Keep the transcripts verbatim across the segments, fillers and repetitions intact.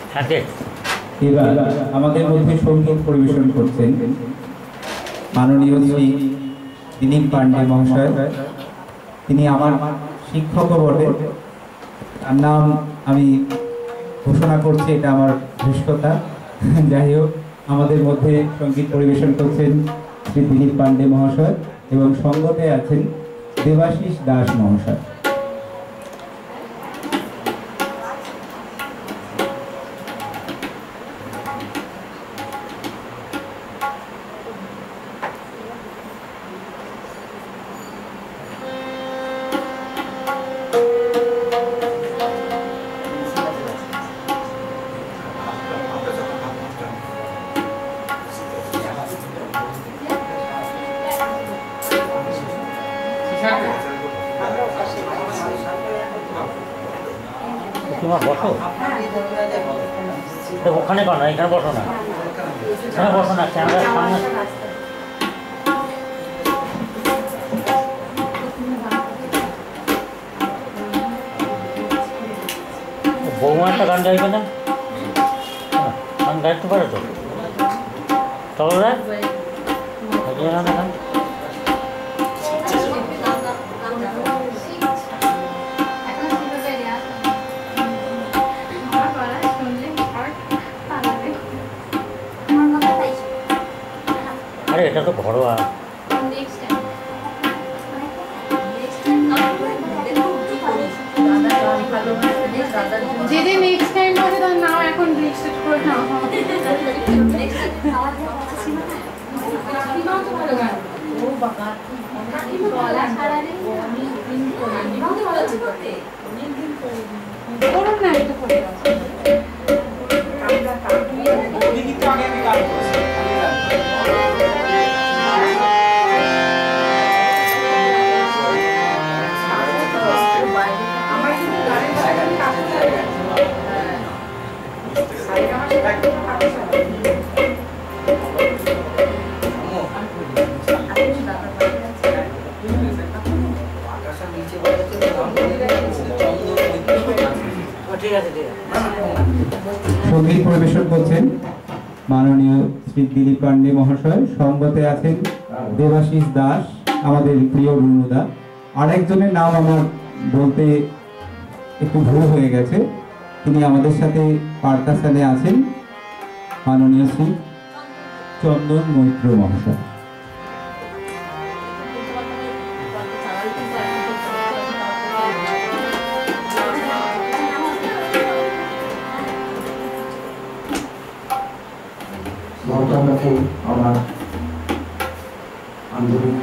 এবার আমাদের মধ্যে সঙ্গীত পরিবেশন করছেন মাননীয় শ্রী দিলীপ পান্ডে মহাশয়। তিনি আমার শিক্ষকও বটে, তার নাম আমি ঘোষণা করছি, এটা আমার ধৃষ্টতা। যাই হোক, আমাদের মধ্যে সঙ্গীত পরিবেশন করছেন শ্রী দিলীপ পান্ডে মহাশয় এবং সঙ্গতে আছেন দেবাশিস দাস মহাশয়। বসো ওখানে করো না, এখানে বসো না, এখানে বসো না, ক্যামেরার সামনে। বৌমা একটা গান গাইবে না? গান গাইতে পারে তো? চলো রে গান। এটা তো ঘরোয়া। যদি নেক্সট টাইম হবে তাহলে নাও এখন রিসেট করে নাও। ও বাবা বলা ছাড়া নেই অনেক দিন করে অনেক দিন করে করুন না, এটা করে আমরা কাটিয়ে ওই কিন্তু আগে আমি কাজ করছি। সঙ্গীত পরিবেশন করছেন মাননীয় শ্রী দিলীপ পান্ডে মহাশয়, সঙ্গতে আছেন দেবাশিস দাস, আমাদের প্রিয় রুনুদা। আরেকজনের নাম আমার বলতে একটু ভুল হয়ে গেছে, তিনি আমাদের সাথে পার্কাশনে আছেন মাননীয় শ্রী চন্দন মৈত্র মহাশয়। আমার আন্তরিক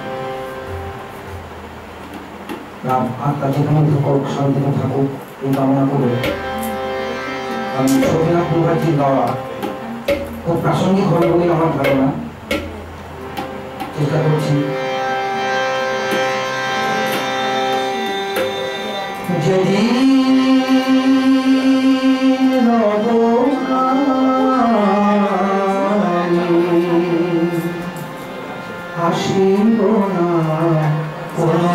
আত্মা যেখানে থাকুক শান্তিতে থাকুক এই কামনা করে আমি সতীনাথ মুখার্জির গাওয়া খুব প্রাসঙ্গিক হবে বলে আমার ধারণা, চেষ্টা করছি। যদি আসিব না কোনো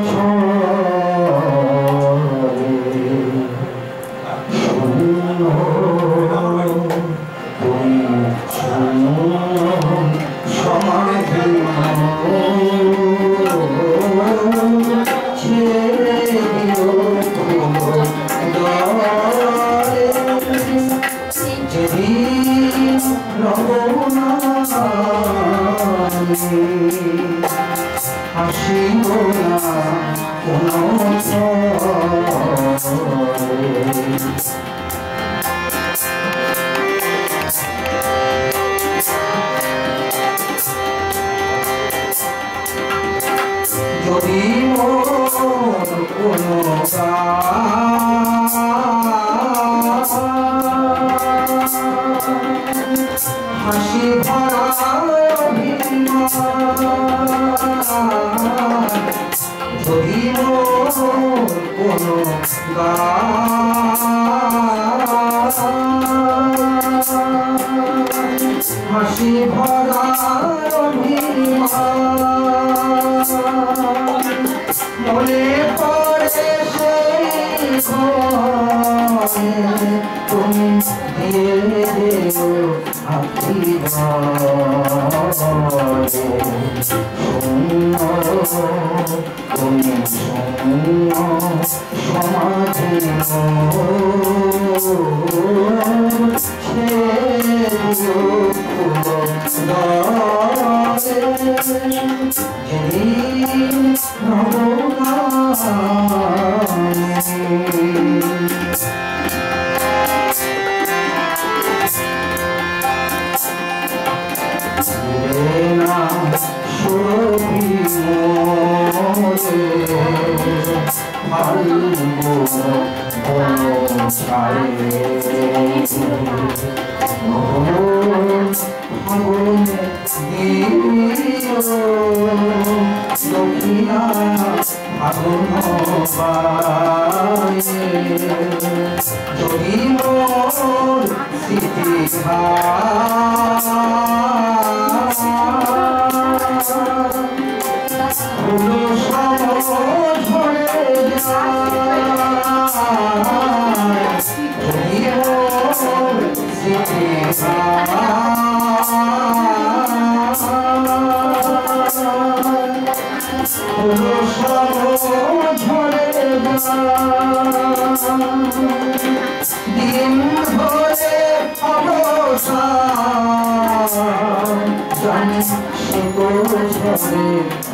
আসিব না কোনো যদি মোর কোনো হাসি ভরা যদি মোর কোনো হাসি ভরা মনে পড়ে সেই ঘরে তুমি দিয়ে দেও আখি ঘরে শূন্য তুমি শূন্য সমাধি যদি মোর স্মৃতি দিন ভরে অবসান জানি সে কোষে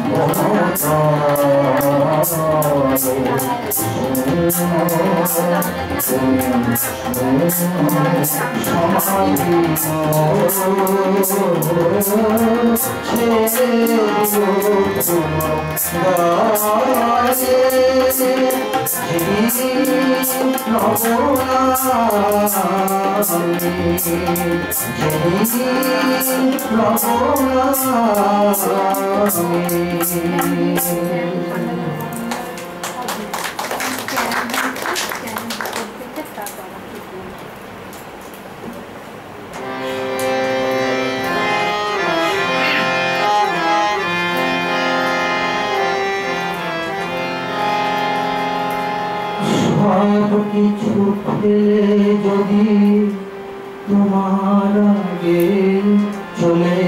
সব কিছু ফেলে যদি তোমার আগে চলে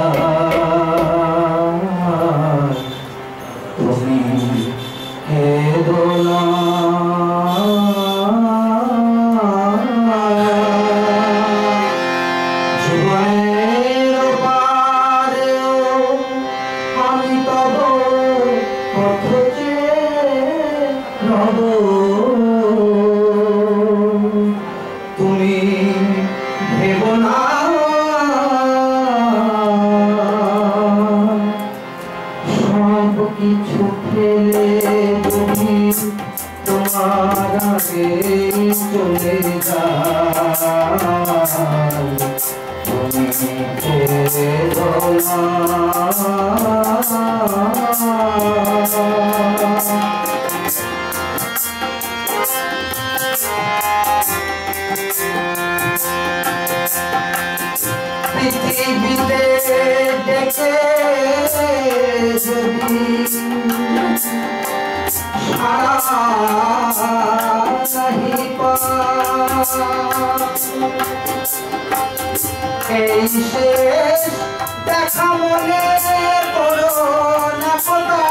যায় তুমি কেঁদো না জীবনের পারেও আমি তব পথ চেয়ে রব তুমি ভেবো না সব কিছু ফেলে তুমি তোমার আগে চলে যাও তুমি ভেবো না পৃথিবীতে দেখে যদি সারা নাহি এই শেষ দেখা মনে করো না কোথা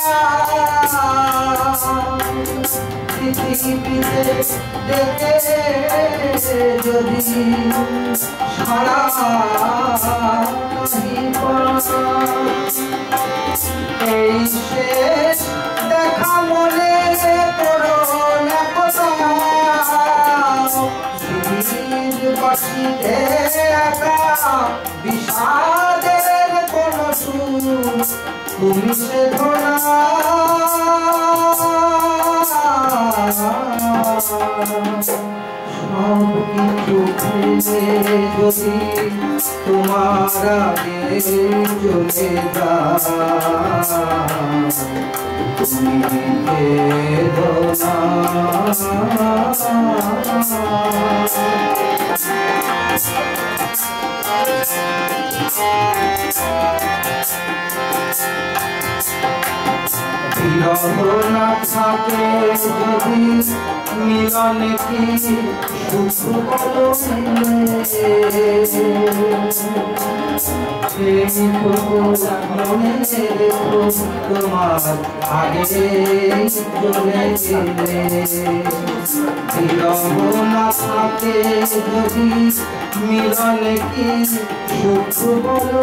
পৃথিবীতে দেখে যদি সারা এই শেষ দেখা মনে করো না কোথা বাসিতে একা বিষাদের কোন সুর তুমি সে ধরা সব কিছু ফেলে যদি তোমার আগে চলে যায় তুমি কেঁদো না বিরহ না থাকে যদি মিলন কি সুখ বলো মনে রেখো তোমার আগে চলে গেলে বিরহ না থাকে যদি মিলনে কি সুখ বলো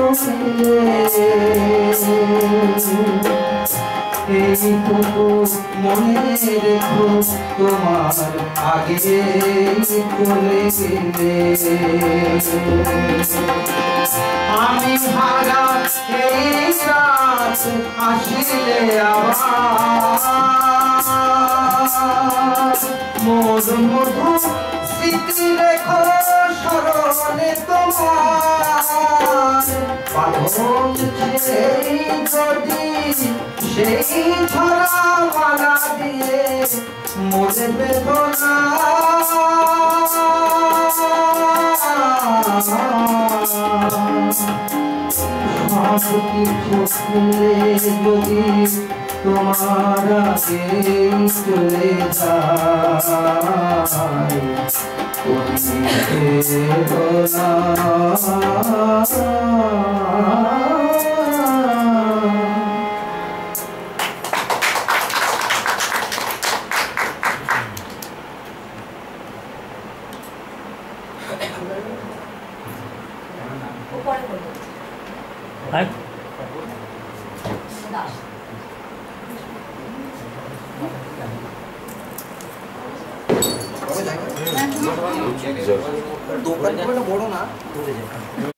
এইটুকু মনে রেখো তোমার আগে চলে গেলে আমি হারা এই রাত আসিলে আবার মোর মধু স্মৃতি রেখো স্মরণে তোমার পাথর সেই যদি সেই ছড়া মালা দিয়ে মোরে বেদনা সব কিছু খুলে যদি তোমার আগে চলে যায় বেদনা Right? দোকান বড় না